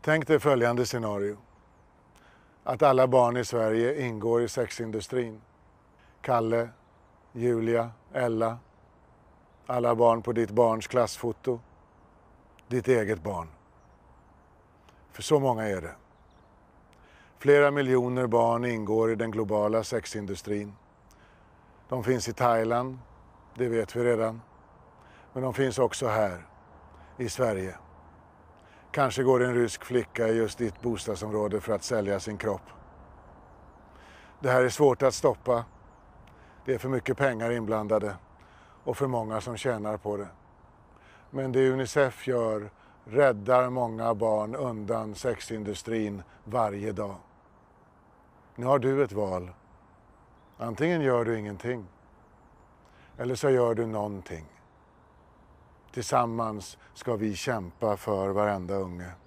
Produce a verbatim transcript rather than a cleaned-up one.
Tänk dig följande scenario. Att alla barn i Sverige ingår i sexindustrin. Kalle, Julia, Ella. Alla barn på ditt barns klassfoto. Ditt eget barn. För så många är det. Flera miljoner barn ingår i den globala sexindustrin. De finns i Thailand, det vet vi redan. Men de finns också här, i Sverige. Kanske går en rysk flicka i just ditt bostadsområde för att sälja sin kropp. Det här är svårt att stoppa. Det är för mycket pengar inblandade och för många som tjänar på det. Men det Unicef gör räddar många barn undan sexindustrin varje dag. Nu har du ett val. Antingen gör du ingenting. Eller så gör du någonting. Tillsammans ska vi kämpa för varenda unge.